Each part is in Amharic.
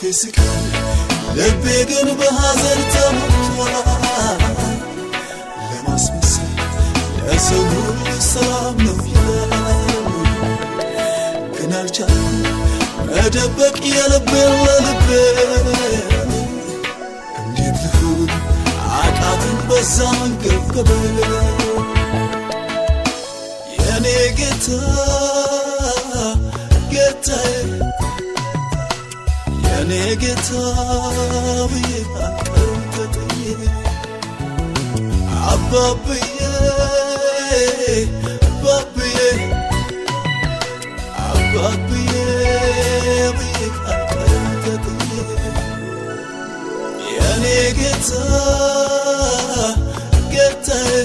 ስቃይ ልቤ ግን በሐዘን ተሞልቷል ለማስመሰል ለሰው ሁሉ ሰላም ነው ይላል ግን አልቻልኩም መደበቅ የልቤን ለልቤ እንዴት ልሁን አቃተኝ በዛ መንገብገብ የኔ ጌታ ጌታዬ የኔ ጌታ ብዬ አቀርብትዬ አባብዬ ባብዬ አባብዬ ብዬ አቀርብትዬ የኔ ጌታ ጌታዬ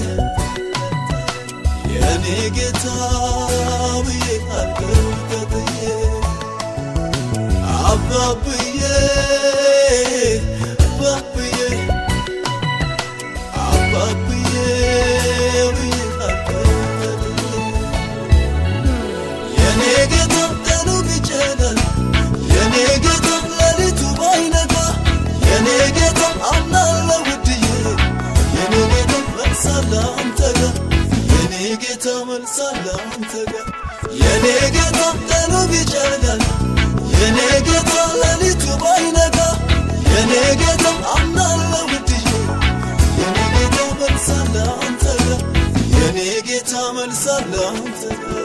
የኔ ጌታ ብዬ አቀርብትዬ አባብዬ ባብዬ አባብዬ ብዬ አቀርብትዬ የኔ ጌታ ቀኑ ቢጨልም የኔ ጌታ ሌሊቱ ባይነጋ የኔ ጌታ አምናለሁ ውድዬ የኔ ጌታ መልሳለሁ አንተ ጋር የኔ ጌታ መልሳለሁ አንተ ጋር የኔ ጌታ ቀኑ ቢጨልም የኔ ጌታ ሌሊቱ ባይነጋ የኔ ጌታ አምናለሁ ውድዬ የኔ ጌታ መልሳለሁ አንተ ጋር የኔ ጌታ መልሳለሁ አንተ ጋር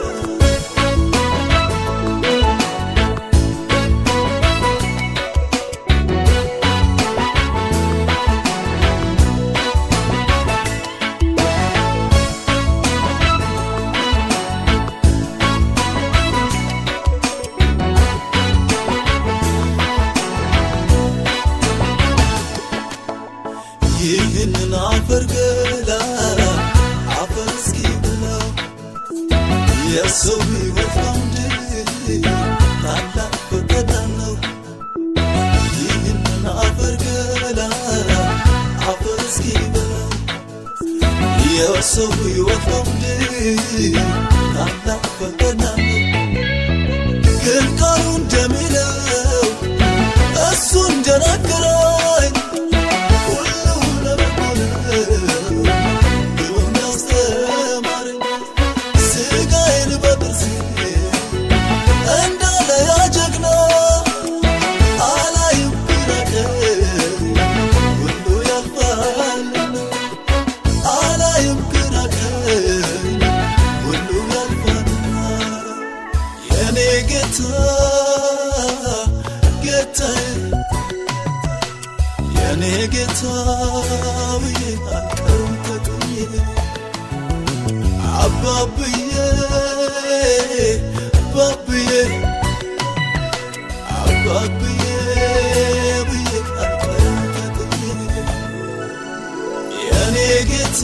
ይህንን አፈር ገላ አፈር እስኪበላው የሰው ሕይወት አንድ ታላቅ ፈተና ነው ይህንን አፈር ገላ አፈር እስኪበላው የሰው ሕይወት አንድ ታላቅ ፈተና ነው ግን ቃሉ እንደሚለው እሱ እንደነገረኝ የኔ ጌታ ብዬ አቀርብትዬ አባብዬ ባብዬ አባብዬ ብዬ አቀርብትዬ የኔ ጌታ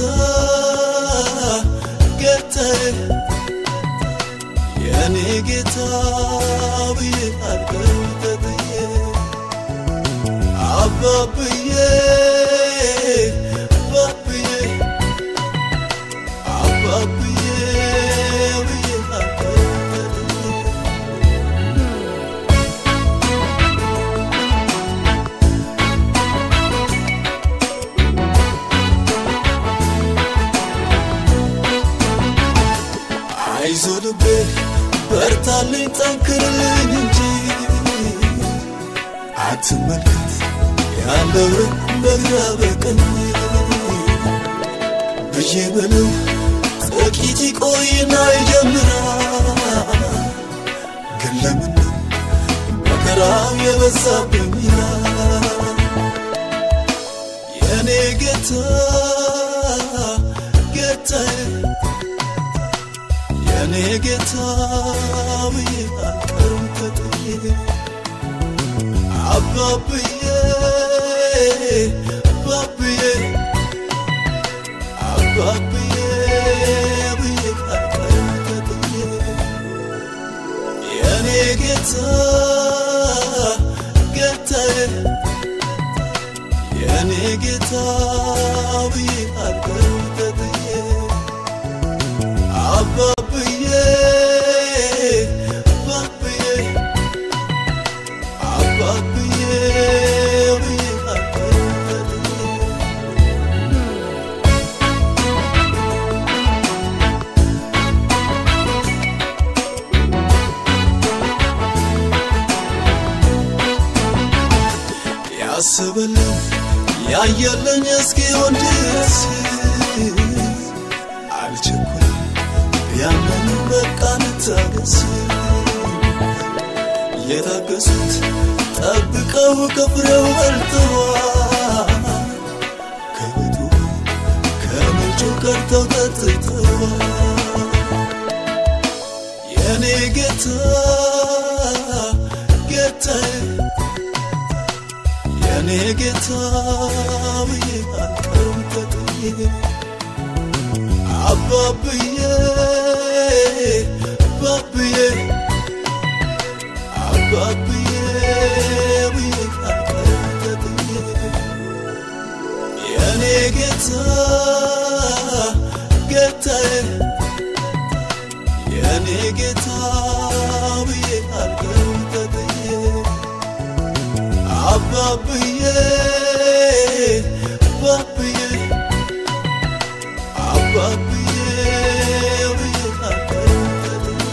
ጌታዬ የኔ ጌታ ብዬ አቀርብትዬ አባብዬ ባብዬ አባብዬ ብዬ አቀርብትዬ አይዞህ ልቤ በርታልኝ ጠንክርልኝ እንጂ አትመልከት ያለውን በግራ በቀኝ ብዬ ብለው ጥቂት ይቆይና ይጀምራል ግን ለምን መከራው የበዛብኝ የኔ ጌታ ጌታዬ የኔ ጌታ ብዬ አቀርብትዬ አባብዬ ባብዬ አባብዬ ብዬ አቀርብትዬ የኔ ጌታ ጌታዬ የኔ ጌታ ብዬ አቀርብትዬ አባብዬ ባብዬ አባብዬ ያስበልኝ ያየልኝ እስኪሆን ድረስ አልቸኩልም ቢያምን በቃ ልታገስ የታገሱት ጠብቀው ከፍሬው በልተዋል ከቤቱ ከምንጩ ቀርተው ጠጥተዋል የኔ ጌታ ጌታዬ የኔ ጌታ ብዬ አልቀርም ተጥዬ አባብዬ ባብዬ አባብዬ ብዬ አልቀርም ተጥዬ የኔ ጌታ ጌታዬ የኔ ጌታ ብዬ አልቀርም ተጥዬ አባብዬ ባብዬ አባብዬ ብዬ አልቀርም ተጥዬ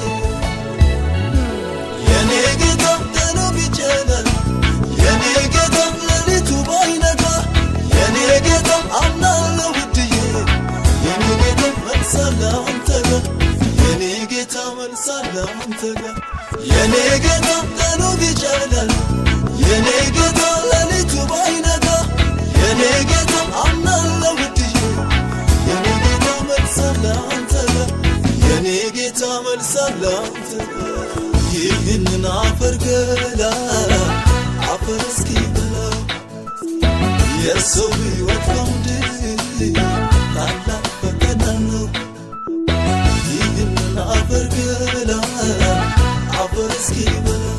የኔ ጌታ ቀኑ ቢጨልም የኔ ጌታ ሌሊቱ ባይነጋ የኔ ጌታ አምናለሁ ውድዬ የኔ ጌታ መልሳለሁ አንተ ጋር የኔ ጌታ መልሳለሁ አንተ ጋር የኔ ጌታ ቀኑ ቢጨልም የኔ ጌታ ሌሊቱ ባይነጋ የኔ ጌታ አምናለሁ ውድዬ የኔ ጌታ መልሳለሁ አንተ ጋር የኔ ጌታ መልሳለሁ አንተ ጋር ይህንን አፈር ገላ አፈር እስኪበላው የሰው ሕይወት ከምድር ታላቅ ፈተና ነው ይህንን አፈር ገላ አፈር እስኪበላው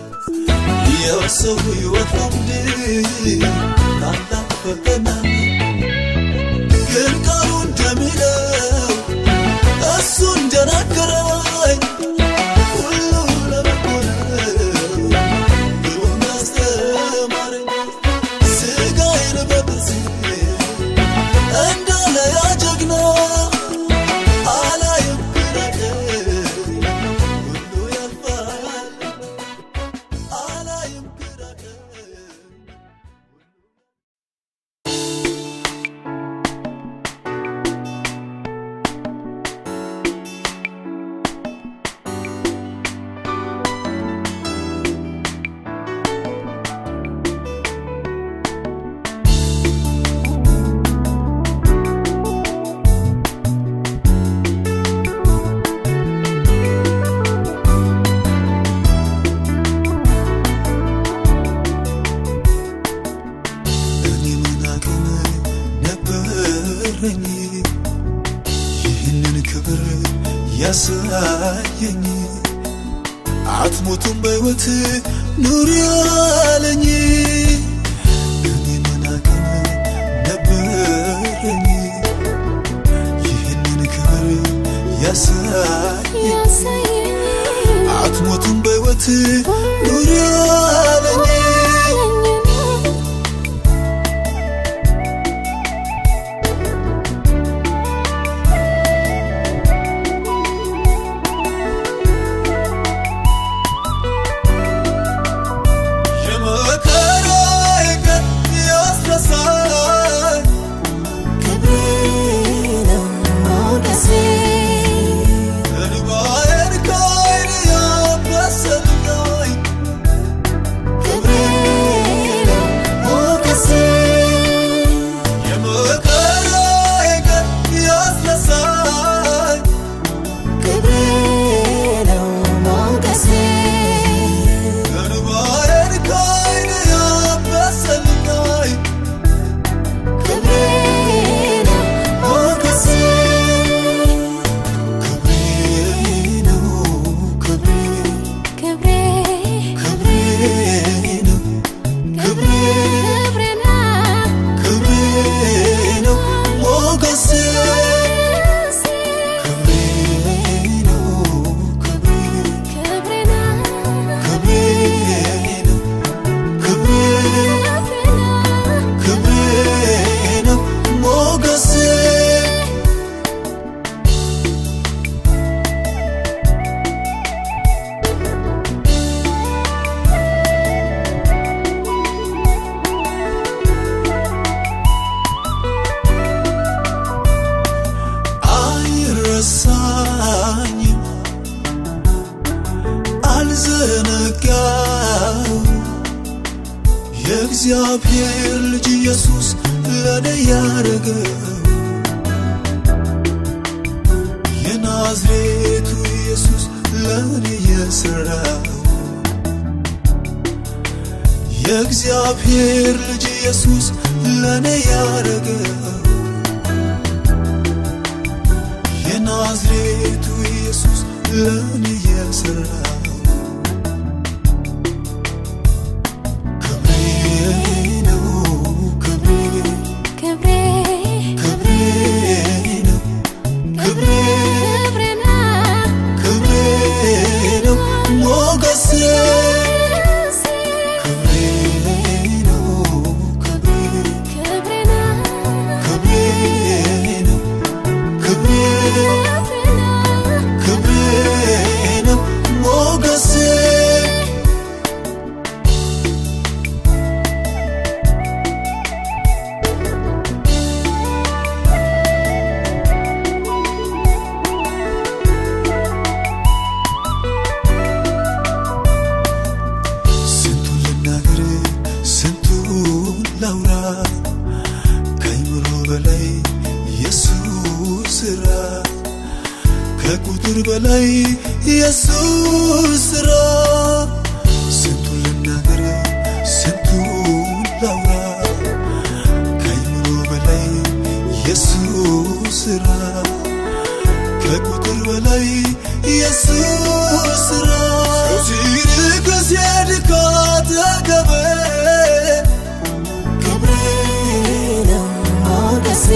የሰው ሕይወት ከምድር ታላቅ ፈተና ነው ግን ቃሉ እንደሚለው እሱ እንደነገረኝ ሁሉ ለበጎ ነው ብሎ እንዳስተማረኝ ሥጋዬን በጥርሴ እንዳለ ያ ጀግና አላይም ግራ ቀኝ ሁሉ ያልፋል አላይም ግራ ቀኝ እኔ ምን አቅም ነበረኝ ይህንን ክብር ያሳየኝ አትሞቱም በሕይወት ኑሪ አለኝ እኔ ምን አቅም ነበረኝ ይህንን ክብር ያሳየኝ አትሞቱም በሕይወት ኑሪ አለኝ የመከራዬ ቀን ያስረሳኝ እንባዬን ከዓይኔ ያበሰልኝ ዘነጋው የእግዚአብሔር ልጅ ኢየሱስ ለኔ ያረገው የናዝሬቱ ኢየሱስ ለኔ የሰራው የእግዚአብሔር ልጅ ኢየሱስ ለኔ ያረገው የናዝሬቱ ኢየሱስ ለኔ የሰራው ከቁጥር በላይ ኢየሱስ ራ ስንቱን ልናገር ስንቱን ላውራ ከአይምሮ በላይ ኢየሱስ ራ ከቁጥር በላይ ኢየሱስ ራ ሲርቅ ሲያድግ አጠገቤ ክብሬ ነው ሞገሴ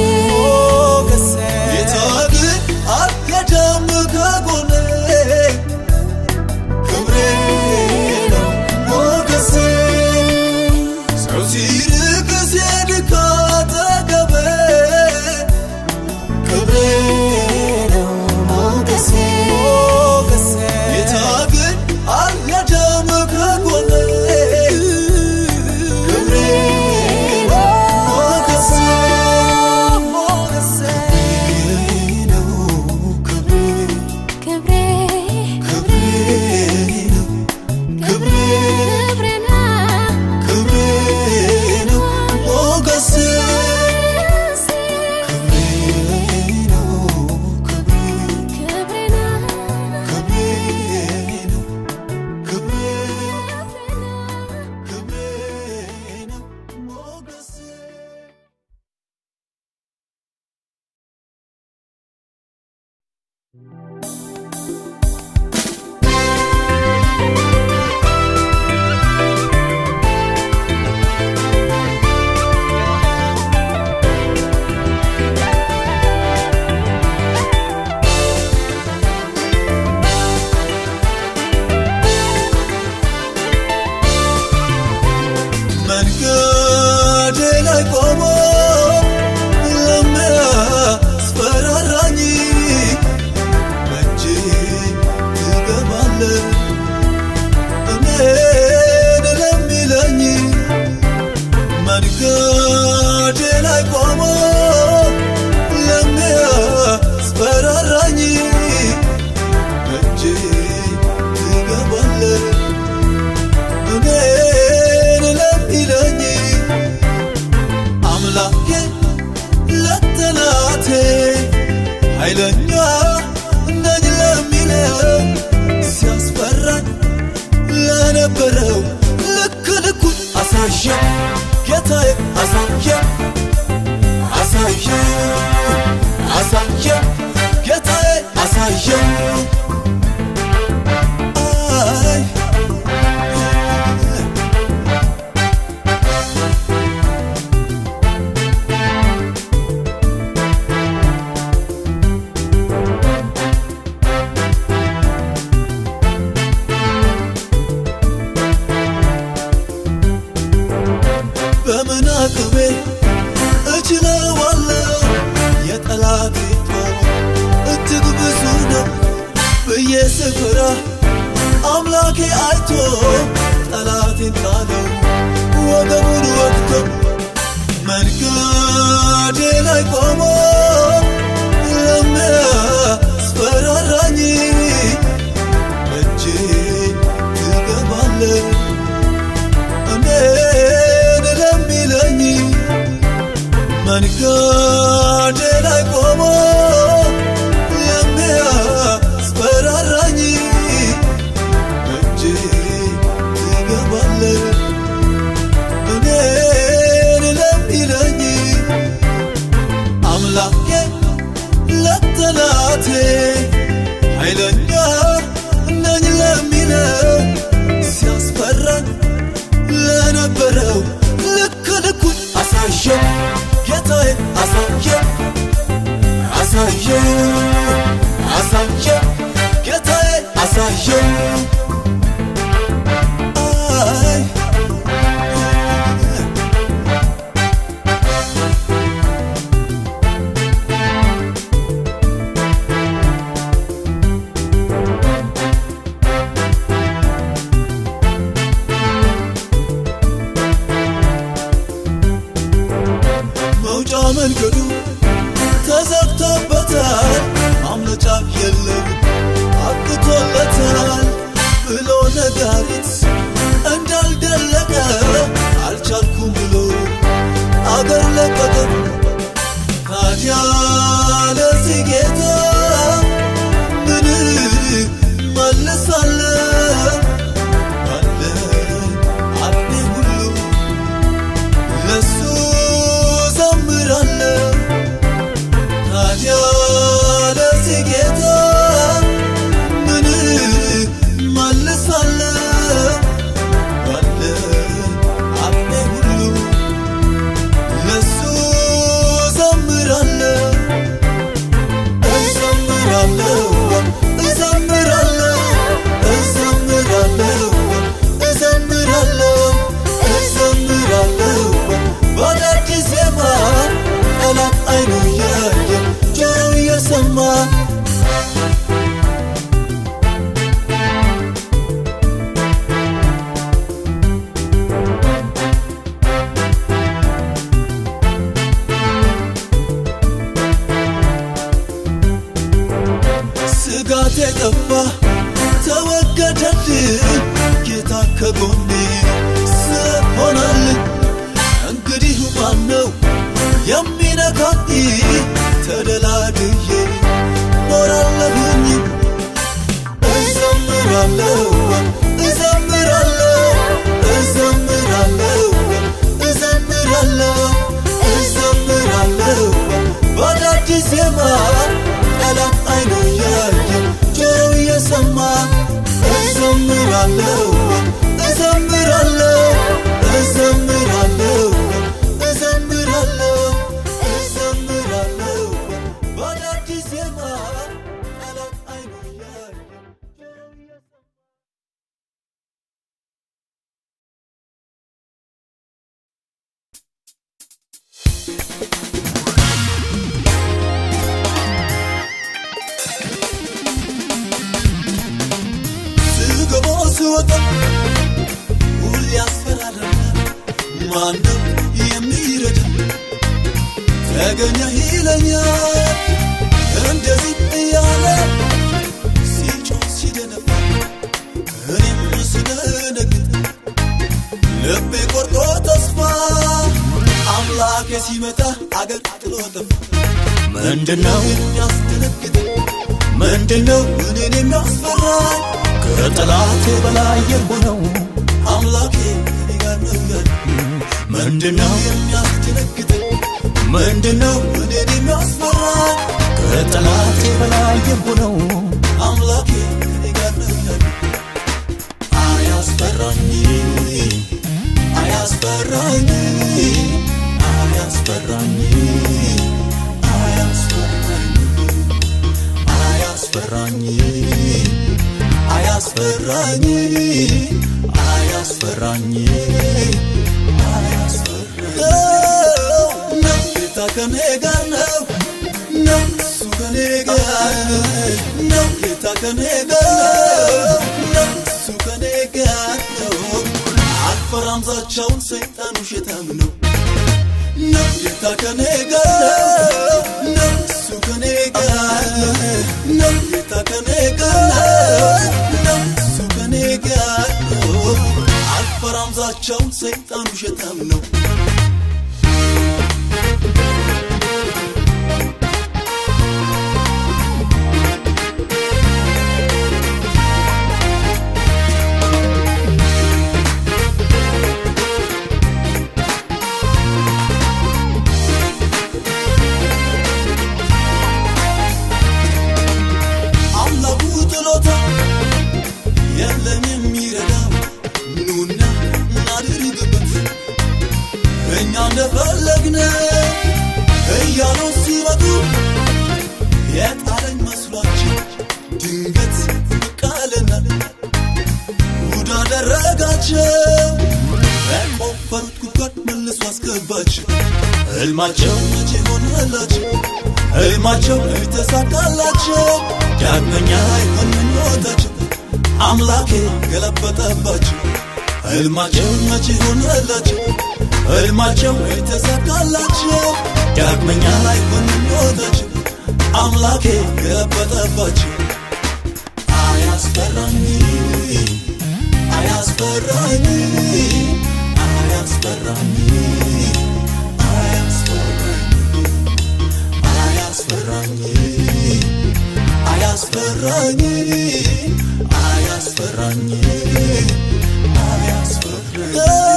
አምላኬ አይቶ ጠላቴን ጣለው ወገቡን ወግቶ መንገዴ ላይ ቆሞ ለሚያስፈራራኝ እጄን መንገድ ላይ ቆሞ የሚያስፈራራኝ እጅ ትገባለህ እኔን ለሚለኝ አምላኬ ለጠላቴ ኃይለኛ ነኝ ለሚለው ሲያስፈራኝ ለነበረው ልክ ልኩን አሳየው ጌታዬ አሳየው ጌታዬ አሳየው መንገዱ ተዘግቶበታል ማምለጫ የለም አብቅቶለታል ብሎ ነጋሪት እንዳልደለቀ አልቻልኩም ብሎ አገር ለቀቀ ታዲያ ለዚህ ጌታ ምን መልሳለሁ አለ አቅሜ ሁሉ ለሱ ታዲያ ለዚህ ጌታ ምን መልሳለሁ አለ አቅሜ ሁሉ ለሱ ዘምራለሁ በአዳዲስ ዜማ ጠላት አይኑ እያየ ጆሮው እየሰማ ስጋቴ ጠፋ ተወገደልኝ ጌታ ከጎኔ ስለሆነልኝ እንግዲህ ማነው የሚነካኝ ተደላድዬ ኖራለሁኝ እዘምራለሁ በአዳዲስ ዜማ ጠላት አይኑ እያየ ጆሮው እየሰማ እዘምራለሁ በአዳዲስ ዜማ ጠላት አይኑ እያየ ስወጣ ሁሌ ያስፈራራል ማነው የሚረዳ ተገኘህ ይለኛል እንደዚህ እያለ ሲጮህ ሲደነፋ እኔም ስደነግጥ ልቤ ቆርጦ ተስፋ አምላኬ ሲመጣ አገር ጥሎ ጠፋ ምንድነው የሚያስደነግጥ ምንድነው እኔን የሚያስፈራኝ ከጠላቴ በላይ የሆነው አምላኬ ከኔ ጋር ነው ያለ ምንድነው የሚያስደነግጥ ምንድነው እኔን የሚያስፈራኝ ከጠላቴ በላይ የሆነው አምላኬ ከኔ ጋር ነው ያለ አያስፈራኝ ጌታ ከኔ ጋር ነው እሱ ከኔ ጋር ነው ጌታ ከኔ ጋር ነው እሱ ከኔ ጋር ነው አልፈራም ዛቻውን ሰይጣን ውሸታም ነው ጌታ ከኔ ጋር ነው እሱ ከኔ ጋር ነው ጌታ ከኔ ጋር ነው እሱ ከኔ ጋር ነው አልፈራም ዛቻውን ሰይጣን ውሸታም ነው የለም የሚረዳው ኑና እናድርግበት እኛ እንደፈለግነው እያሉ ሲመጡ የጣለኝ መስሏቸው ድንገት ቃልና ጉድ አደረጋቸው በቆፈሩት ጉድጓድ መልሶ አስገባቸው ሕልማቸው መቼ ሆነላቸው ሕልማቸው ተሳካላቸው ዳግመኛ አይሆንም ሞታቸው አምላኬ ገለበጠባቸው ሕልማቸው መቼ ሆነላቸው ሕልማቸው ተሳካላቸው ዳግመኛ አይሆንም ሞታቸው አምላኬ ገለበጠባቸው አያስፈራኝ አያስፈራኝ አያስፈራኝ አያስፈራኝ አያስፈራኝ አያስፈራኝ አያስፈራኝ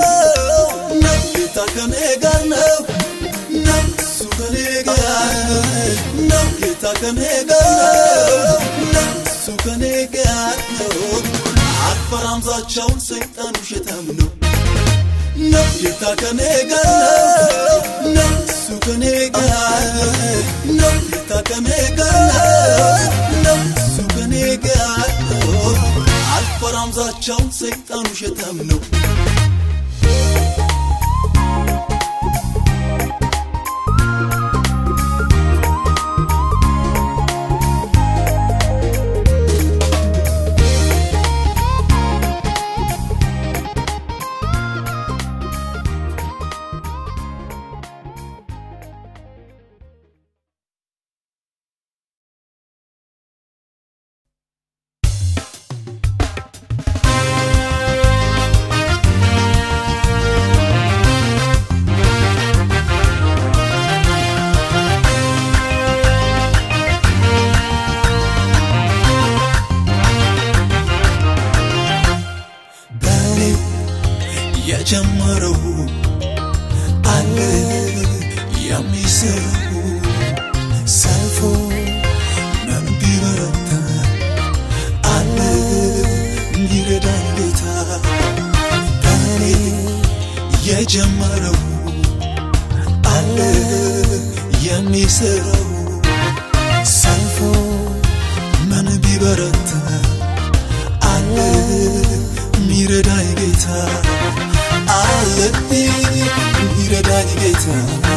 ጌታ ከኔ ጋር ነው እሱ ከኔ ጋር ነው ጌታ ከኔ ጋር ነው እሱ ከኔ ጋር ነው አልፈራም ዛቻውን ሰይጣን ውሸታም ነው ጌታ ከኔ ጋር ነው እሱ ከኔ ጋር ነው ጌታ ከኔ ጋር ነው እሱ ከኔ ጋር ነው አልፈራም ዛቻውን ሰይጣን ውሸታም ነው የጀመረው አለ የሚሰራው ሰልፎ ምን ቢበረታ አለ የሚረዳኝ ጌታ በኔ የጀመረው አለ የሚሰራው ሰልፎ ምን ቢበረታ አለ የሚረዳኝ ጌታ አለኝ የሚረዳኝ ጌታ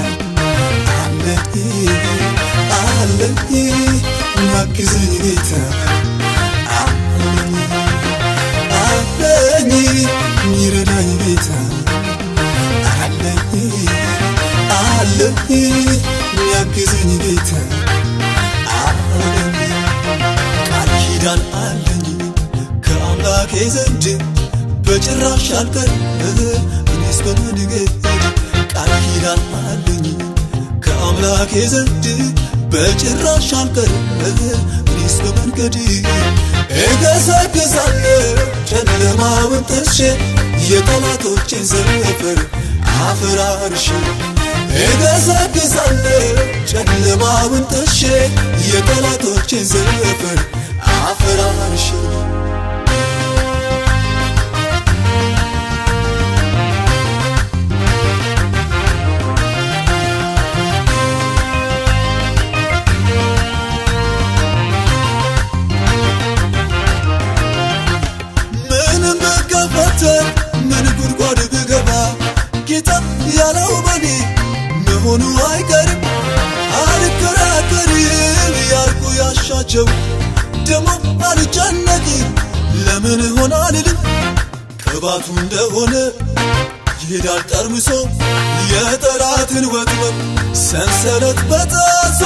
አለኝ የሚያግዘኝ ጌታ አለኝ የሚረዳኝ ጌታ አለኝ የሚያግዘኝ ጌታ አለኝ ቃል ኪዳን አለኝ ከአምላኬ ዘንድ በጭራሽ አልቀርም እኔስ በመንገድ ቃል ኪዳን አለኝ ከአምላኬ ዘንድ በጭራሽ አልቀርም እኔስ በመንገድ እገሰግሳለሁ ጨለማውን ጥሼ የጠላቶቼን ሰፈር አፈራርሼ እገሰግሳለሁ ጨለማውን ጥሼ የጠላቶቼን ሰፈር አፈራርሼ ምን ጉድጓድ ብገባ ጌታ ያለው በኔ መሆኑ አይቀርም አልከራከርም ያልኩ ያሻቸው ደሞ አልጨነቅም ለምን ሆነ አልልም ቅባቱ እንደሆነ ይሄዳል ጠርምሶ የጠላትን ወጥመድ ሰንሰለት በጣሶ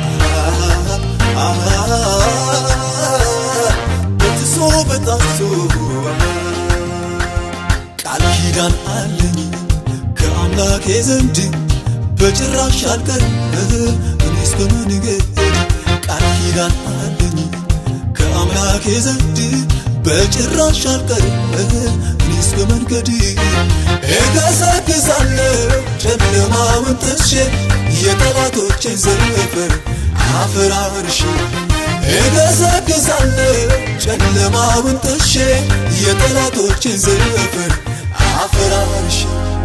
በጣሶ ቃል ኪዳን አለኝ ከአምላኬ ዘንድ በጭራሽ አልቀርም እኔስ በመንገድ ቃል ኪዳን አለኝ ከአምላኬ ዘንድ በጭራሽ አልቀርም እኔስ በመንገድ እገሰግሳለሁ ጨለማውን ጥሼ የጠላቶቼን ሰፈር አፈራርሼ እገሰግሳለሁ ጨለማውን ጥሼ የጠላቶቼን ዘፈን አፈራርሼ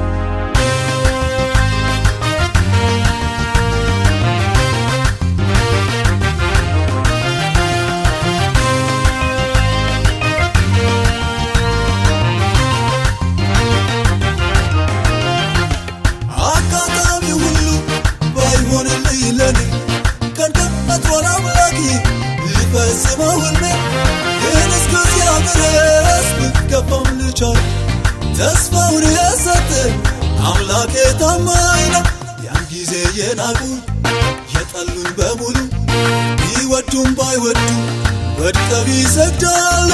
ተስፋውን የሰጠ አምላኬ ታማኝ ነው ያን ጊዜ የናቁኝ የጠሉኝ በሙሉ ቢወዱም ባይወዱ ወድቀው ይሰግዳሉ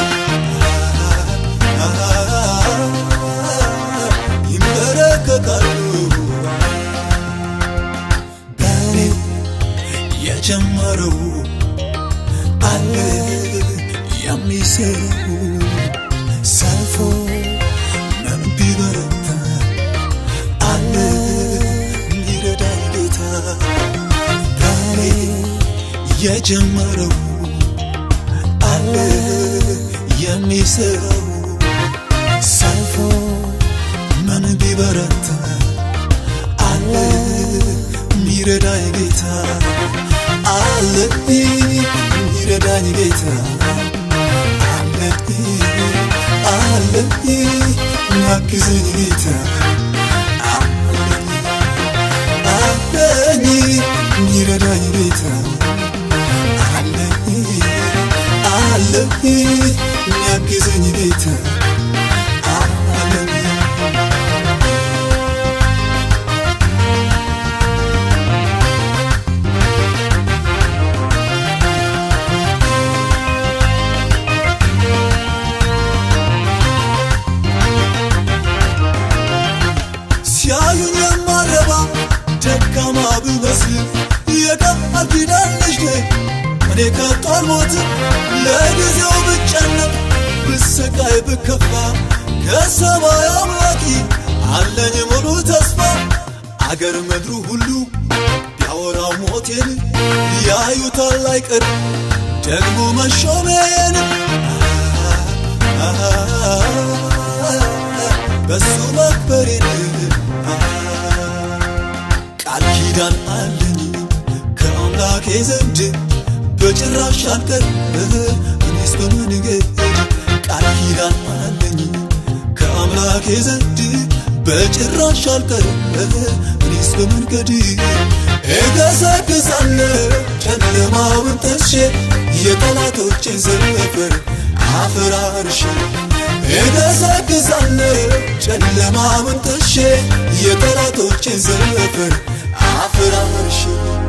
ይንበረከካሉ በኔ የጀመረው አለ የሚሰራው ሰልፎ ቢበረታ አለ ሊረዳኝ ጌታ በኔ የጀመረው አለ የሚሰራው ሰልፎ ምን ቢበረታ አለ ሊረዳኝ ጌታ አለ ሊረዳኝ ጌታ አለ ያግዘኝ ጌታ አለኝ ይረዳኝ ጌታ አለኝ ያግዘኝ ጌታ አለኝ እኔ ከቃል ሞት ለጊዜው ብጨነቅ ብሰቃይ ብከፋ ከሰማይ አምላኪ አለኝ ሙሉ ተስፋ አገር ምድሩ ሁሉ ቢያወራው ሞቴን ያዩታል አይቀር ደግሞ መሾሜን በሱ መክበሬን ቃል ኪዳን አለኝ ከአምላኬ ዘንድ በጭራሽ አልቀር እኔስ በመንገድ ቃል ኪዳን አለኝ ከአምላኬ ዘንድ በጭራሽ አልቀር እኔስ በመንገድ እገሰግሳለሁ ጨለማውን ጥሼ የጠላቶቼን ዘፈን አፈራርሼ እገሰግሳለሁ ጨለማውን ጥሼ የጠላቶቼን ዘፈን አፈራርሼ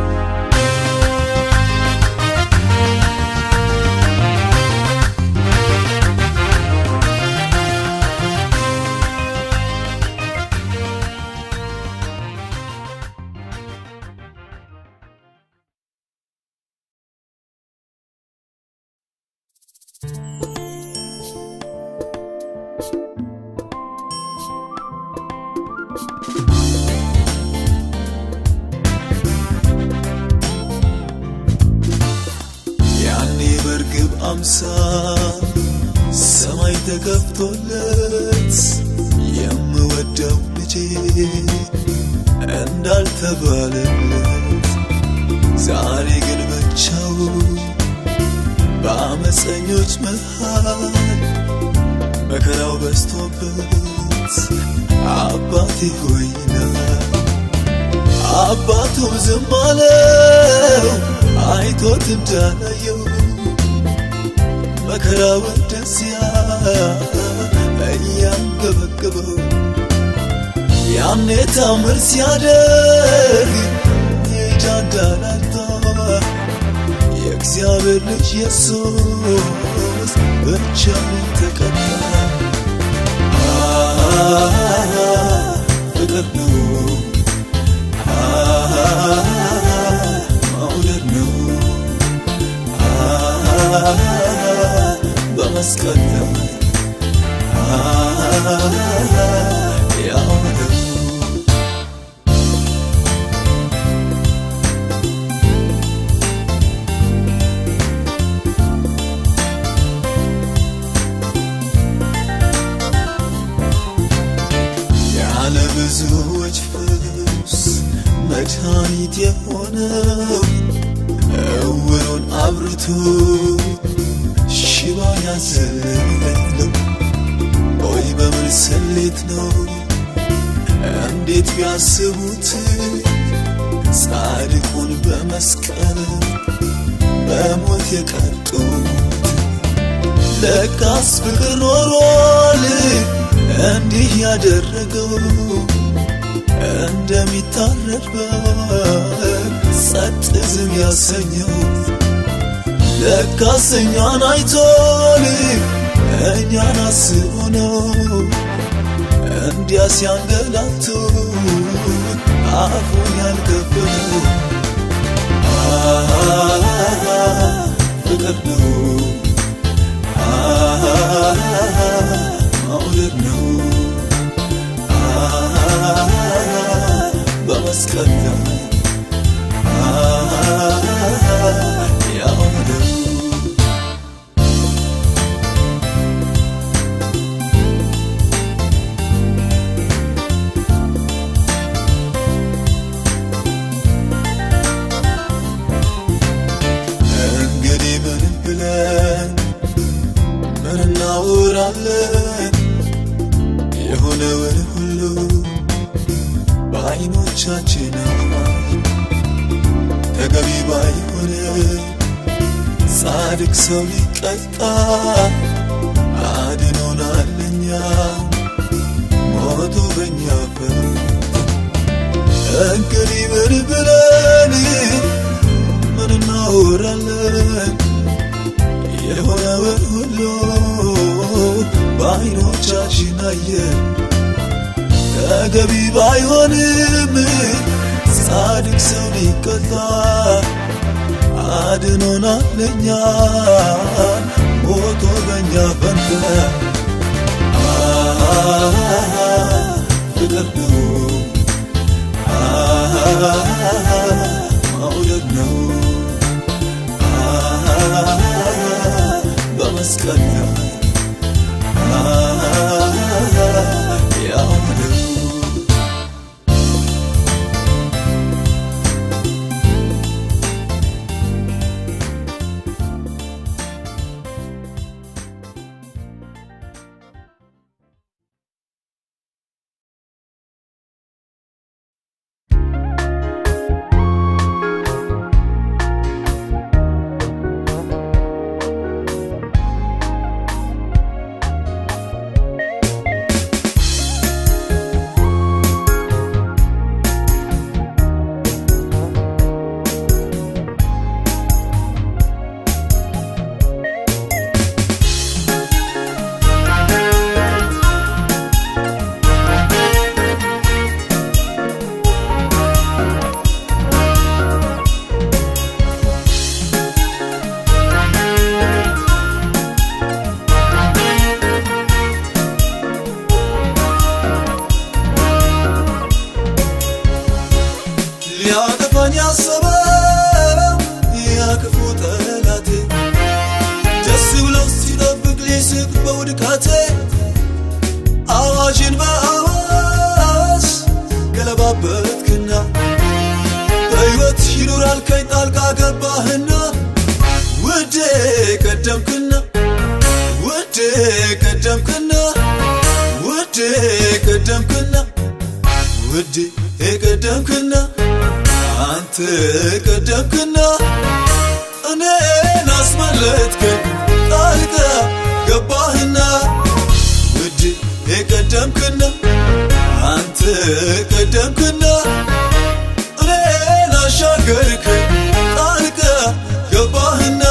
አምሳል ሰማይ ተከፍቶለት የምወደው ልጄ እንዳልተባለለት ዛሬ ግን ብቻው በአመፀኞች መሃል መከራው በዝቶበት አባቴ ሆይ ና አባቱ ዝም አለው አይቶት እንዳላየው መከራው ደስያ እያንገበገበው ያኔ ታምር ሲያደርግ የጃዳላታ የእግዚአብሔር ልጅ ኢየሱስ ብቻውን ተቀባ ፍቅር ነው መውደድ ነው በመስቀል ላይ ያወደው መድኃኒት የሆነው እውሩን አብርቶ ሽባ ያዘለው ወይ በምን ስሌት ነው እንዴት ቢያስቡት ጻድቁን በመስቀል በሞት የቀጡት ለካስ ፍቅር ኖሯል እንዲህ ያደረገው እንደሚታረድ በግ ጸጥ ዝም ያሰኘው ለካስ እኛን አይቶን እኛን አስቦ ነው እንዲያ ሲያንገላቱት አፉን ያልከፈተው ፍቅር ነው መውደድ ነው በመስቀል ላይ ያወደው እንግዲህ ምን ብለን ምን እናወራለን የሆነውን ሁሉ በዓይኖቻችን ተገቢ ባይሆን ጻድቅ ሰው ሊቀጣ አድኖናል እኛ ሞቱ በእኛ ፈንታ እንግዲህ ምን ብለን ምን እናወራለን የሆነውን ሁሉ በዓይኖቻችን አየን ተገቢ ባይሆንም ጻድቅ ሰው ሊቀጣ አድኖናል እኛን ሞቶ በእኛ ፈንታ ፍቅር ነው መውደድ ነው በመስቀል ላይ ያወደው ሊያጠፋኝ ያሰበው ያክፉ ጠላቴ ደስ ብለው ሲጠብቅ ሊስቅ በውድቃቴ አዋጅን በአዋጅ ገለባበትክና በሕይወት ይኑር አልከኝ ጣልቃ ገባህና ውዴ ቀደምክና ውዴ ቀደምክና ውዴ ቀደምክና ውዴ ቀደምክና አንተ ቀደምክና እኔን አስመለጥከኝ ጣልቃ ገባህና ውዴ ቀደምክና አንተ ቀደምክና እኔን አሻገርከኝ ጣልቃ ገባህና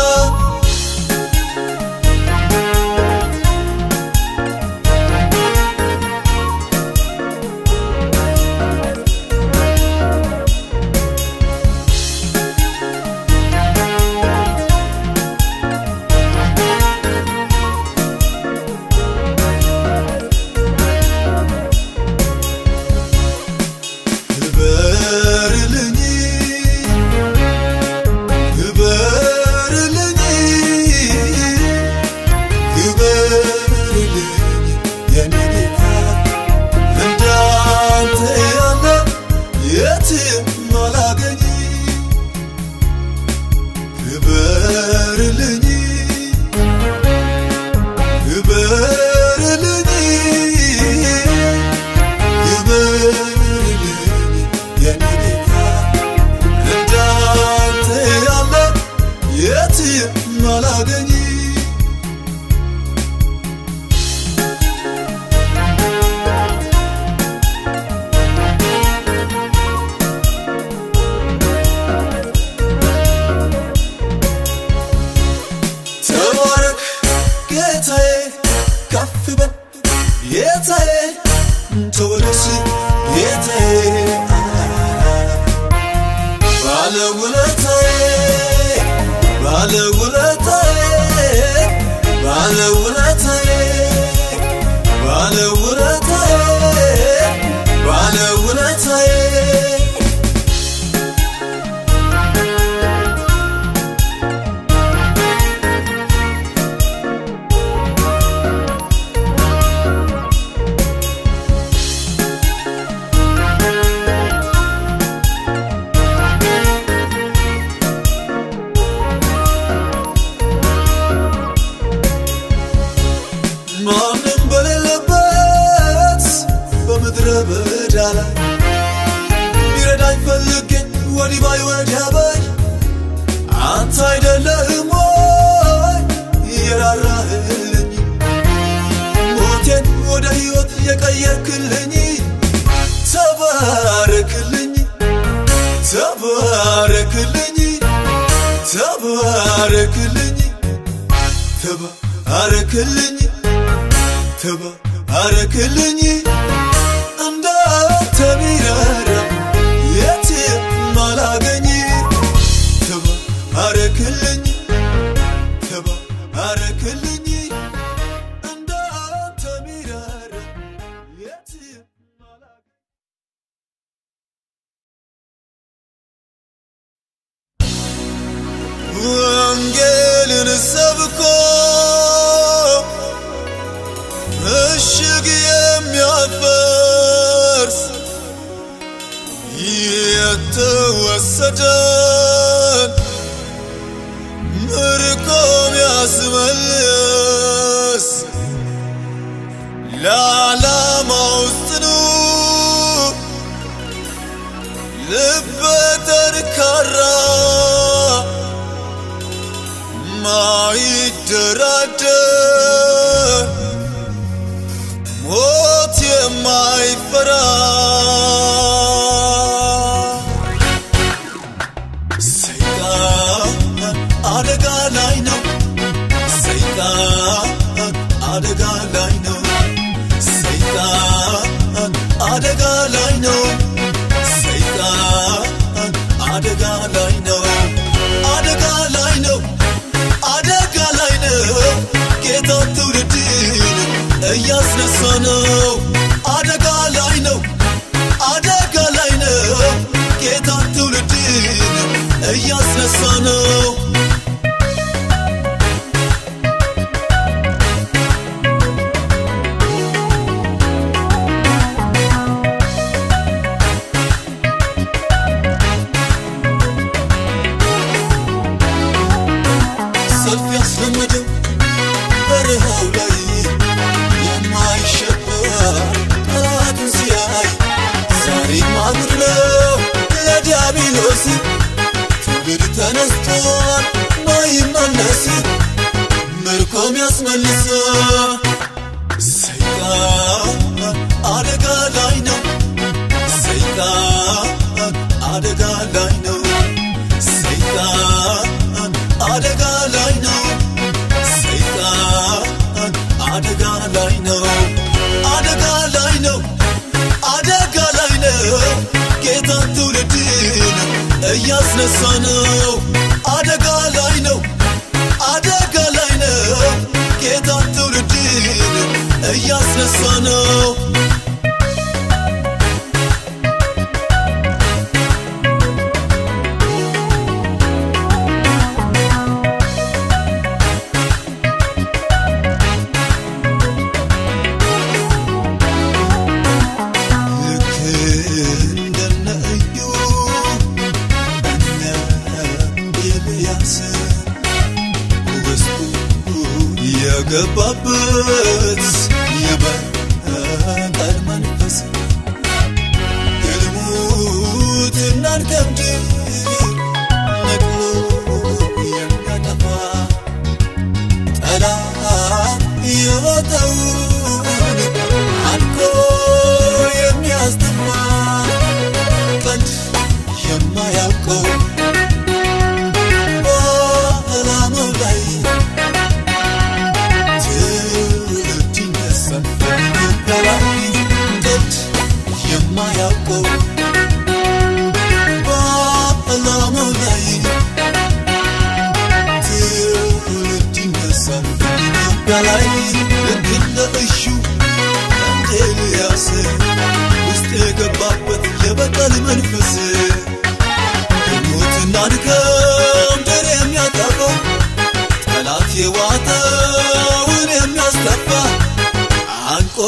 ጌታዬ ተወደስ ጌታዬ ባለውለታዬ ባለውለታዬ ባለውለታዬ ባለውለታዬ ባለውለታዬ ማንም በሌለበት በምድረ በዳ ላይ ይረዳኝ ፈልጌ ወዲህ ባይ ወዲያ ባይ አንተ አይደለህም ወይ የራራህልኝ ሞቴን ወደ ሕይወት የቀየርክልኝ ተባረክልኝ ተባረክልኝ ተባረክልኝ ተባረክልኝ ተባረክልኝ እንዳንተ ሚራራ የትም አላገኝ ተባረክልኝ ተባረክልኝ እንዳንተ ሚራራ የትም አላገኝ ወንጌልን ሰብኮ እሽግ የሚያፈርስ የተወሰደን ምርኮም ያስመልስ ለዓላማው ጽኑ ልበ ጠንካራ ማይደራደር ሞት የማይፈራ ሰይጣን አደጋ ላይ ነው ሰይጣን አደጋ ላይ ነው ሰይጣን አደጋ ላይ ነው ሰይጣን አደጋ ላይ ነው አደጋ ላይ ነው አደጋ ላይ ነው ጌታ ትውልድን እያስነሳ ነው አደጋ ላይ ነው አደጋ ላይ ነው ጌታ ትውልድን እያስነሳ ነው ሰልፍ ያስለመደው በረሃው ላይ የማይሸበር ጠላቱን ሲያይ ዛሬ ማጉድ ነው ለዲያብሎስ ትውልድ ተነስቷል ማይመለስ ምርኮም ያስመልስ ሰይጣን አደጋ ላይ ነው ሰይጣን አደጋ ላይ ነው ሰይጣን አደጋ ላይ ነው ሰይጣን አደጋ ላይ ነው አደጋ ላይ ነው አደጋ ላይ ነው ጌታ ትውልድን እያስነሳ ነው አደጋ ላይ ነው አደጋ ላይ ነው ጌታ ትውልድን እያስነሳ ነው የገባበት የበረሃ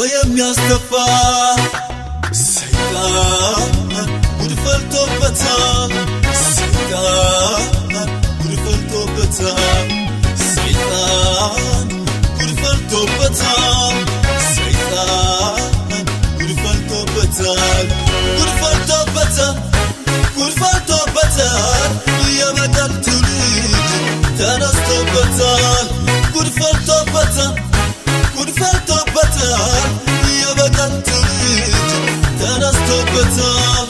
የሚያስተፋ ሰይጣን ጉድ ፈልቶበታል ሰይጣን ጉድ ፈልቶበታል ሰይጣን ጉድ ፈልቶበታል ሰይጣን ጉድ ፈልቶበታል ጉድ ፈልቶበታል ጉድ ፈልቶበታል የበቀል ትውልድ ተነስቶበታል ጉድ ፈልቶበታል ጉድ ፈልቶበታል የበቀል ትውልድ ተነስቶበታል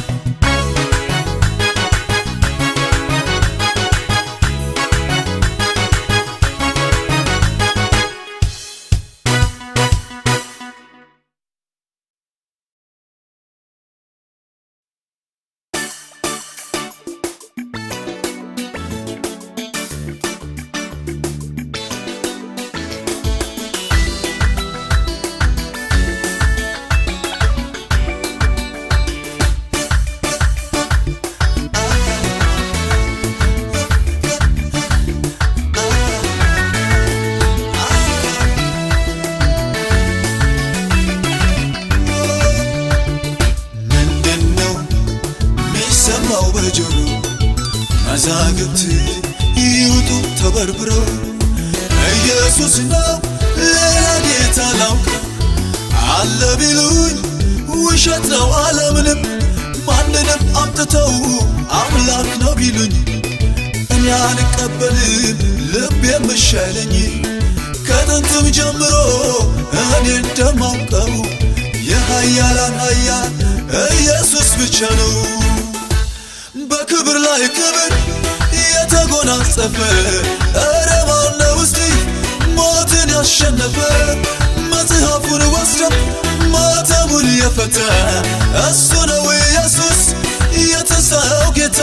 መዛግብት ይውጡ ተበርብረው ኢየሱስ ነው ሌላ ጌታ ላውቅ አለ ቢሉኝ ውሸት ነው ዓለምንም ማንንም አምጥተው አምላክ ነው ቢሉኝ እኔ አልቀበልም ልብ የምሻለኝ ከጥንትም ጀምሮ እኔ እንደማውቀው የኃያላን ኃያል ኢየሱስ ብቻ ነው በክብር ላይ ክብር የተጎናጸፈ ኧረ ማን ነው እስቲ ሞትን ያሸነፈ መጽሐፉን ወስዶ ማተሙን የፈታ እሱ ነው ኢየሱስ የተሰው ጌታ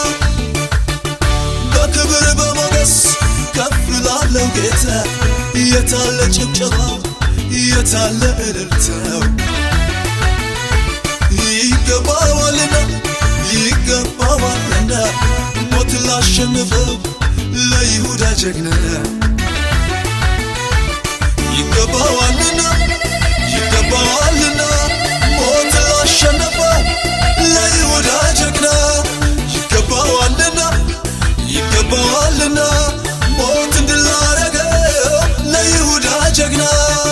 በክብር በሞገስ ከፍ ላለው ጌታ የታለ ጭብጨባው የታለ እልልታው ይገባዋልና ይገባዋልና ሞት ላሸነፈው ለይሁዳ ጀግና ይገባዋልና ይገባዋልና ሞት ላሸነፈው ለይሁዳ ጀግና ይገባዋልና ይገባዋልና ሞት እንድላረገው ለይሁዳ ጀግና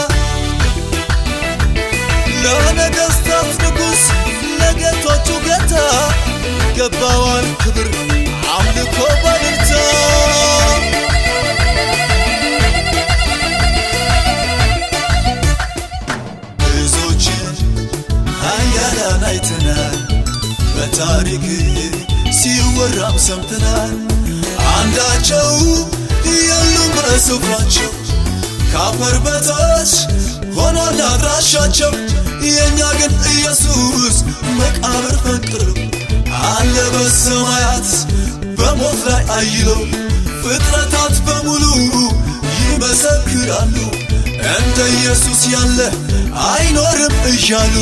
ለነገሥታት ንጉሥ ለጌቶቹ ጌታ ይገባዋል ክብር አምልኮ በልልታ ብዙዎችን ኃያላን አይተናል በታሪክ ሲወራም ሰምተናል አንዳቸው የሉም በስፍራቸው ከአፈር በታች ሆኗል አድራሻቸው የኛ ግን ኢየሱስ መቃብር ፈንቅሎ አለ በሰማያት በሞት ላይ አይሎ ፍጥረታት በሙሉ ይመሰክራሉ እንደ ኢየሱስ ያለ አይኖርም እያሉ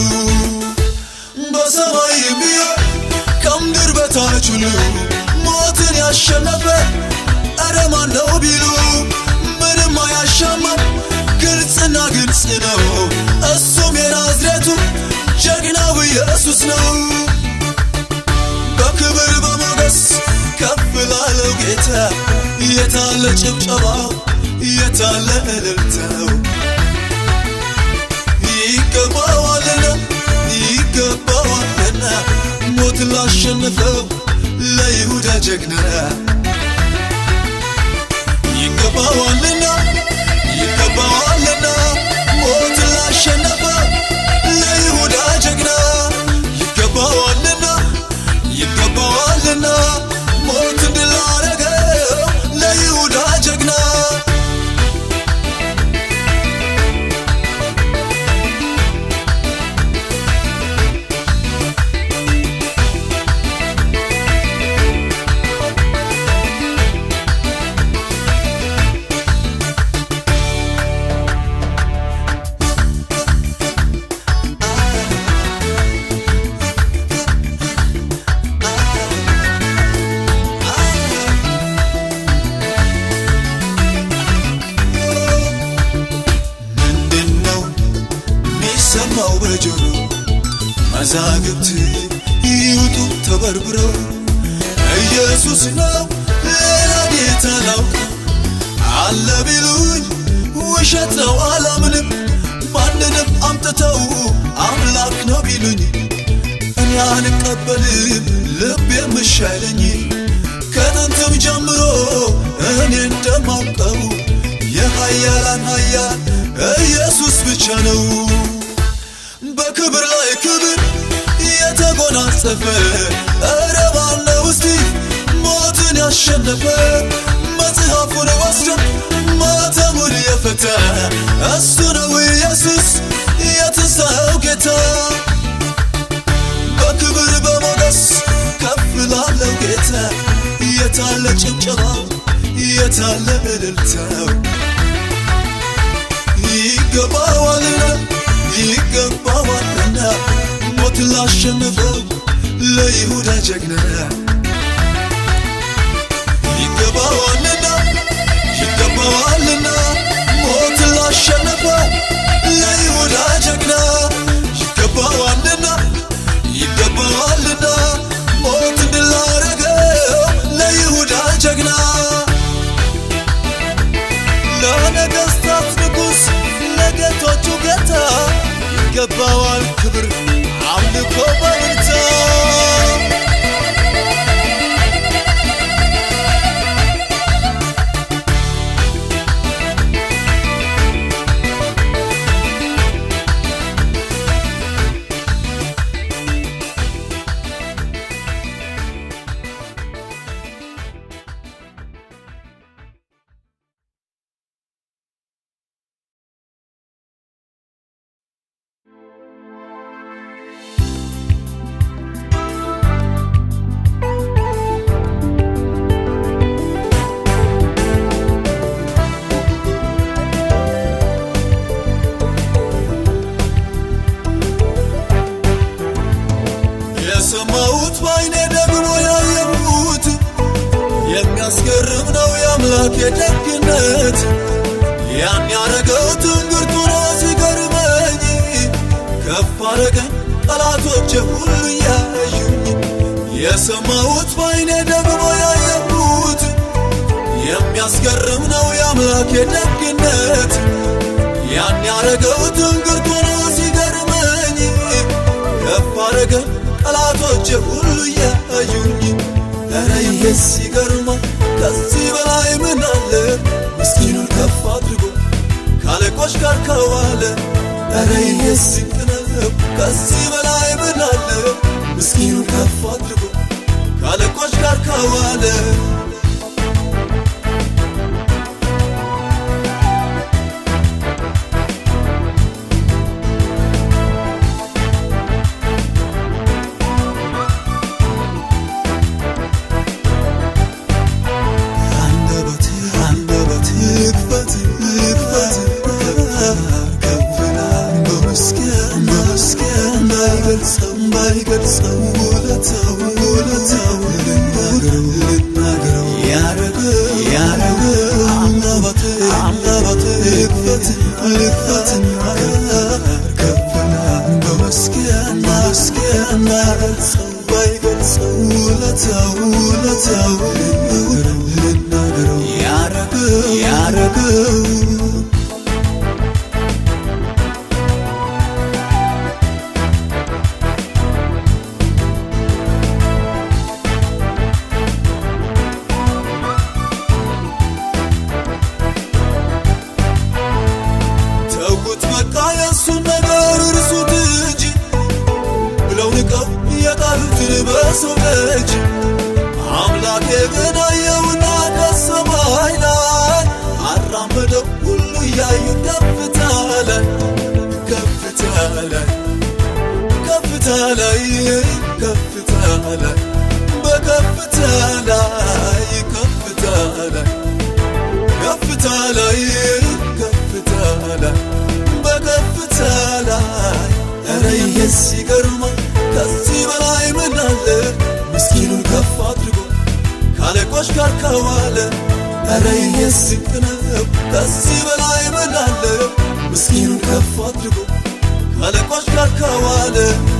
በሰማይም ቢሆን ከምድር በታች ሁሉ ሞትን ያሸነፈ ኧረ ማን ነው ቢሉ ምንም አያሻማም ግልጽና ግልጽ ነው እሱም የናዝሬቱ ጀግናው ኢየሱስ ነው በክብር በሞገስ ከፍ ላለው ጌታ የታለ ጭብጨባው የታለ እልልታው ይገባዋልና ይገባዋልና ሞት ላሸነፈው ለይሁዳ ጀግና ይገባዋልና ይገባዋልና ሞት ላሸነፈው ለይሁዳ ጀግና ይገባዋልና ይገባዋልና ሞት እንድላረገው ለይሁዳ ጀግና ሰማው በጆሮ መዛግብት ይውጡ ተበርብረው ኢየሱስ ነው ሌላ ጌታ አላውቅም አለ ቢሉኝ ውሸት ነው አላምንም ማንንም አምጥተው አምላክ ነው ቢሉኝ እኔ አልቀበልም ልቤም እሺ አይለኝ ከጥንትም ጀምሮ እኔ እንደማውቀው የኃያላን ኃያል ኢየሱስ ብቻ ነው በክብር ላይ ክብር የተጎናጸፈ ኧረ ማን ነው እስቲ ሞትን ያሸነፈ መጽሐፉን ወስዶ ማተሙን የፈታ እሱ ነው ኢየሱስ የትንሣኤው ጌታ በክብር በሞገስ ከፍ ላለው ጌታ የታለ ጭብጨባ የታለ እልልታው ይገባዋልና ሞትን ላሸነፈው ለይሁዳ ጀግና ይገባዋልና ሞትን ላሸነፈው ለይሁዳ ጀግና ይገባዋልና ሞትን ድል ላረገው ለይሁዳ ጀግና ለነገሥታት ንጉሥ ለጌቶቹ ጌታ ይገባዋል ክብር አምልኮ በእልልታ የሰማሁት ባይኔ ደግሞ ያየሁት የሚያስገርም ነው የአምላክ የደግነት ያን ያረገው ትንግርቱ ነው ሲገርመኝ ከፍ አረገኝ ጠላቶቼ ሁሉ ያዩኝ የሰማሁት ባይኔ ደግሞ ያየሁት የሚያስገርም ነው የአምላክ የደግነት ያን ያረገው ትንግርቱ ነው ሲገርመኝ ከፍ አረገኝ ጠላቶቼ ሁሉ ያዩኝ ኧረ ይሄስ ይገርማል ከዚህ በላይ ምን አለ ምስኪኑን ከፍ አድርጎ ካለቆች ጋር ከዋለ ኧረ ይሄስ ድንቅ ነው ከዚህ በላይ ምን አለ ምስኪኑን ከፍ አድርጎ ካለቆች ጋር ከዋለ ካለቆች ጋር ከዋለ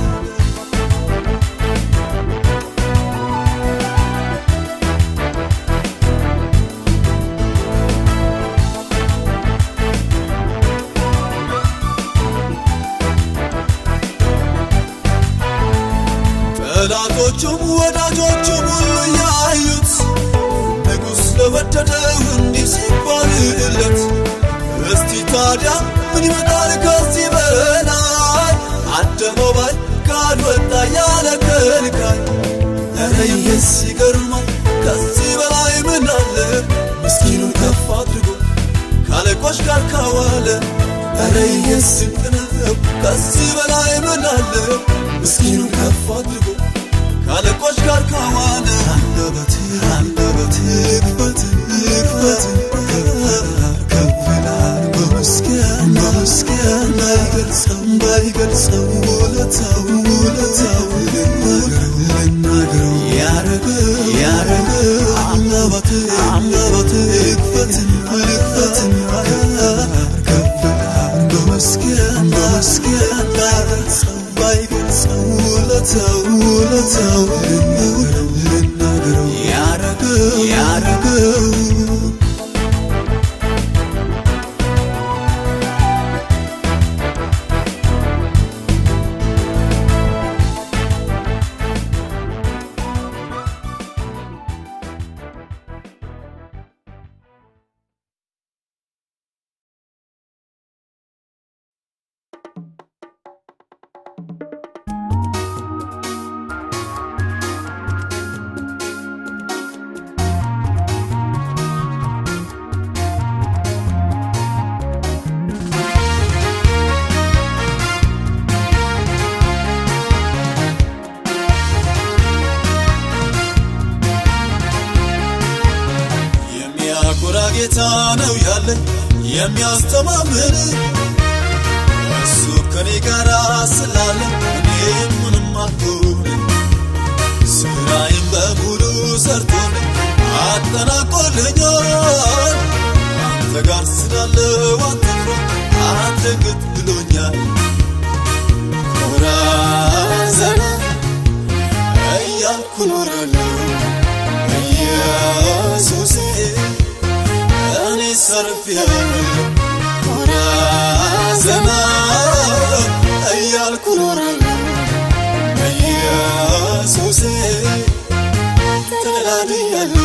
ጠላቶቹም ወዳጆቹም ሁሉ ያዩት ንጉሥ ለወደደው እንዲህ ሲባልለት እስቲ ታዲያ ምን ይመጣል ከዚህ በላይ አደባባይ ካልወጣ ያለ ከልካይ ኧረ ይህስ ይገርማል ከዚህ በላይ ምን አለ ምስኪኑን ከፍ አድርጎ ካለቆች ጋር ካዋለ ኧረ ይህስ ድንቅ ነው ከዚህ በላይ ምን አለ ምስኪኑን ከፍ አድርጎ ካለቆች ጋር ካዋለ አንደበት ክፈት ከፍላል በመስገን ባይገልጸው ውለታው ልናገረው ያረገው አንደበት ክፈት ከፍላል በመስገን ባይገልጸው ውለታው ልናገረው ያረገው ጌታ ነው ያለኝ የሚያስተማምን እሱ ከኔ ጋር ስላለ እኔ ምንም አልሆንም ስራዬን በሙሉ ሰርቶልኝ አጠናቆልኛል አንተ ጋር ስላለው አትፍራ አትደንግጥ ብሎኛል ኮራ ዘና እያልኩ ኖራለሁ ኢየሱሴ Sarfia Kora Zana Ayal Kulorala Ayasuse Taladiyalo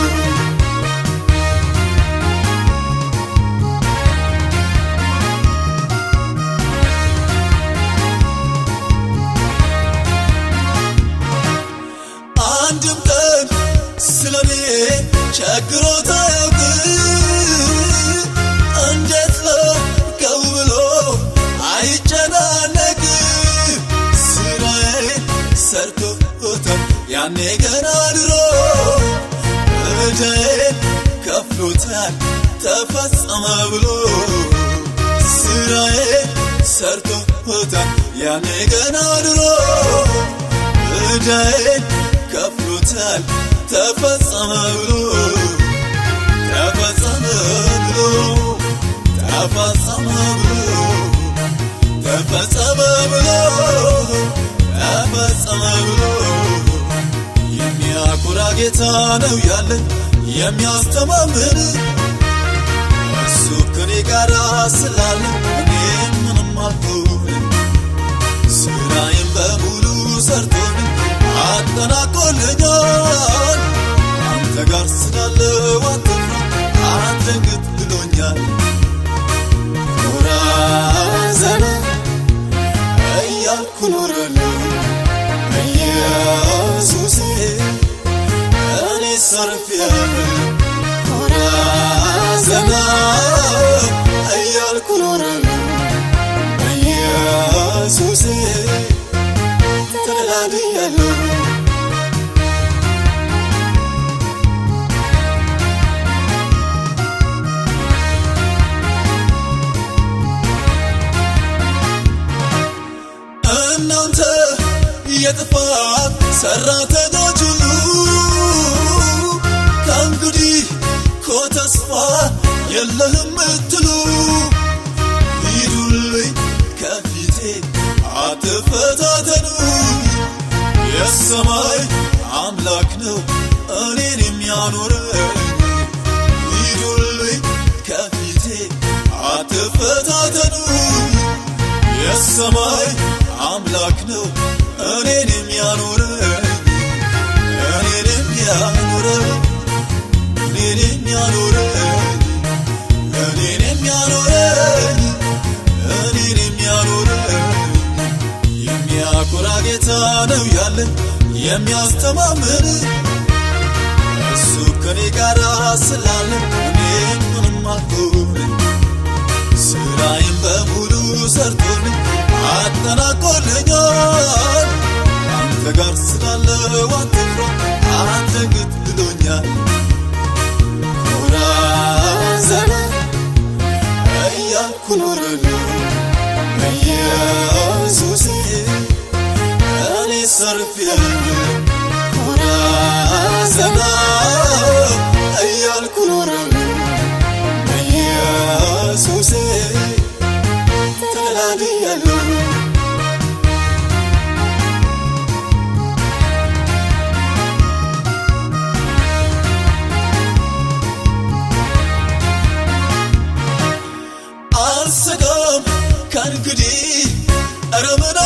Andum kan Silane Chakrota ያኔ ገና ድሮ እጄን ከፍሎታል ተፈጸመ ብሎ ስራዬን ሰርቶታል ያኔ ገና ድሮ እጄን ከፍሎታል ተፈጸመ ብሎ የሚያኮራ ጌታ ነው ያለኝ የሚያስተማምን እሱ ከኔ ጋር ስላለ እኔ ምንም አልሆንም ስራዬን በሙሉ ሰርቶልኝ አጠናቆልኛል አንተ ጋር ስላለው አትፍራ አትደንግጥ ብሎኛል ኮራ ዘና እያልኩ ኖራለሁ ኢየሱሴ እኔ ሰርፌያለሁ ኮራ ዘና እያልኩ ኖራለሁ ኢየሱሴ ተላድያለሁ እናንተ የጥፋት ሰራተኞች ሁሉ ከእንግዲህ ተስፋ የለህም እትሉ ሂዱልኝ ከፊቴ አትፈታተኑ የሰማይ አምላክ ነው እኔን የሚያኖረኝ ሂዱልኝ ከፊቴ አትፈታተኑ የሰማይ አምላክ ነው እኔን የሚያኖረኝ እኔን የሚያኖረኝ እኔን የሚያኖረኝ እኔን የሚያኖረኝ እኔን የሚያኖረኝ የሚያኮራ ጌታ ነው ያለን የሚያስተማምን እሱ ከኔ ጋር ስላለ እኔ ምንም አልሆንም ስራዬን በሙሉ ሰርቶልኝ አጠናቆልኛል አንተ ጋር ስላለው አትፍራ አትደንግጥ ብሎኛል ኮራ ዘና እያልኩ ኖራለሁ ኢየሱሴ እኔ ሰርፌአለሁ ኮራ ዘና እያልኩ ኖራለሁ ኢየሱሴ ተላልያለሁ አልሰጋም ከእንግዲህ ኧረ ምን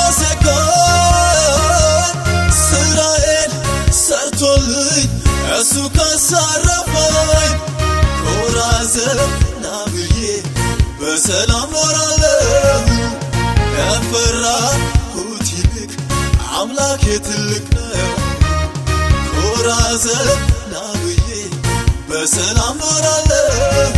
አሰጋኝ ስራዬን ሰርቶልኝ እሱ ካሳረፈኝ ኮራ ዘና ብዬ በሰላም ኖራለሁ ከፈራሁት ይልቅ አምላኬ ትልቅ ነው ኮራ ዘና ብዬ በሰላም ኖራለሁ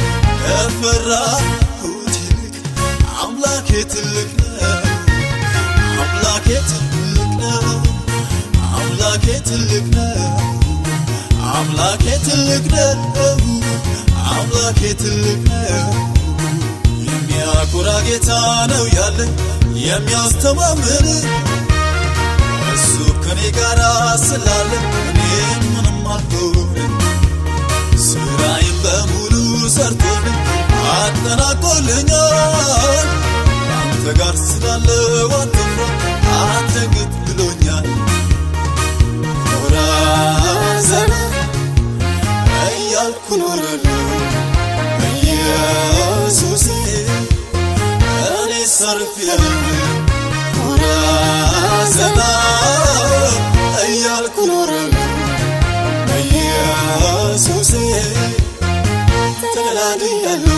ከፈራሁት ይልቅ አምላኬ ትልቅ ነው አምላኬ ትልቅ ነው አምላኬ ትልቅ ነው አምላኬ ትልቅ ነው አምላኬ ትልቅ ነው የሚያኮራ ጌታ ነው ያለን የሚያስተማምን እሱ ከኔ ጋር ስላለ እኔ ምንም አልሆንም ስራዬን በሙሉ ሰርቶልኝ አጠናቆልኛል አንተ ጋር ስላለው አትፍራ አትደንግጥ ብሎኛል ኮራ ዘና እያልኩ ኖራለሁ ኢየሱሴ እኔ ሰርፌአለሁ ኮራ ዘና እያልኩ ኖራለሁ ኢየሱሴ ተላልያለሁ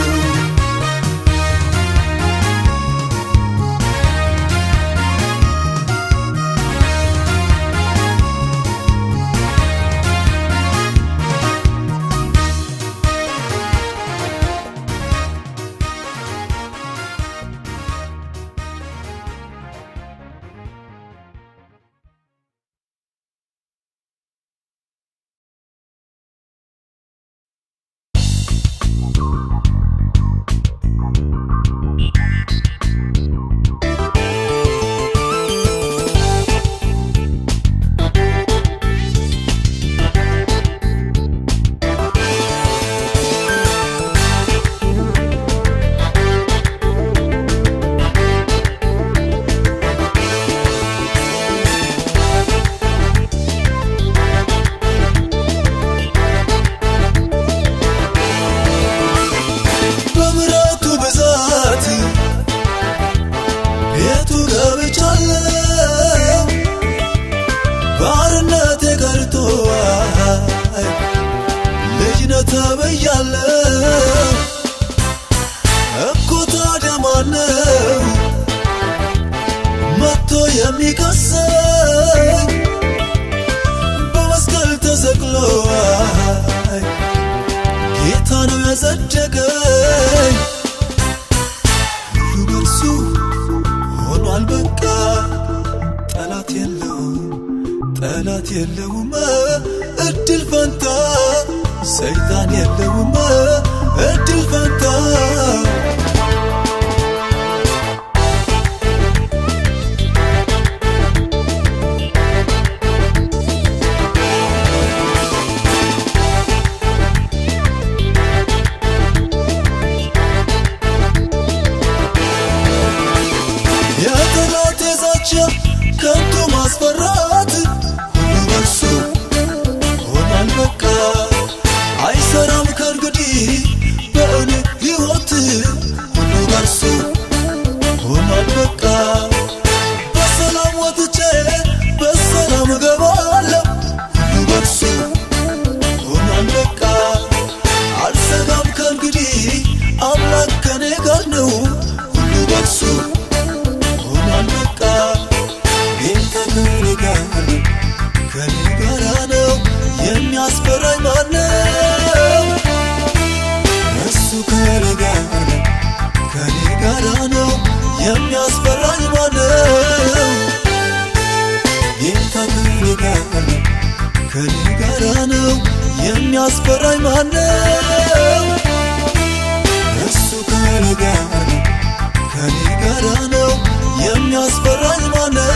የሚከሰኝ በመስቀል ተሰቅሎ ጌታ ነው ያጸደቀኝ ሁሉ በርሱ ሆኗል በቃ ጠላት የለውም እድል ፈንታ ሰይጣን የለውም እድል ፈንታ ብቻ ከንቱ ማስፈራት ሁሉ በርሱ ሆኗል በቃ አይሰራም ከእንግዲህ በእኔ ሕይወት ሁሉ በርሱ ሆኗል በቃ በሰላም ወጥቼ በሰላም እገባለሁ ሁሉ በርሱ ሆኗል በቃ አልሰጋም ከእንግዲህ አምላክ ከኔ ጋር ነው ሁሉ በርሱ ሆኗል በቃ ጌታ ከኔ ጋር ነው የሚያስፈራኝ ማነው እሱ ከኔ ጋር ነው የሚያስፈራኝ ማነው ጌታ ከኔ ጋር ነው የሚያስፈራኝ ማነው እሱ ከኔ ጋር ነው የሚያስፈራኝ ማነው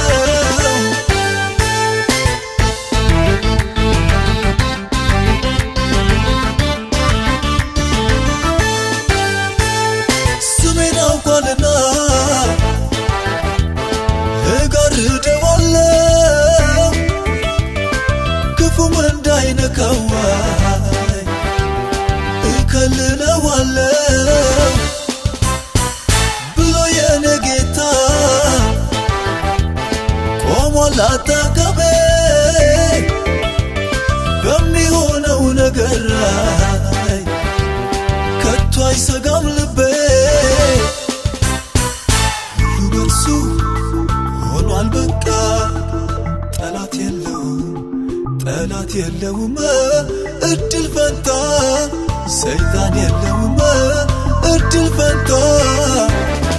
ስሜን አውቋልና እጋርደዋለሁ ክፉም እንዳይነካው እከልለዋለሁ ብሎ የኔ ጌታ ቆሟል አጠገቤ በሚሆነው ነገር ላይ ከቶ አይሰጋም ልቤ ሁሉ በርሱ ሆኗል በቃ ጠላት የለውም እድል ፈንታ ሰይጣን የለውም እድል ፈንታ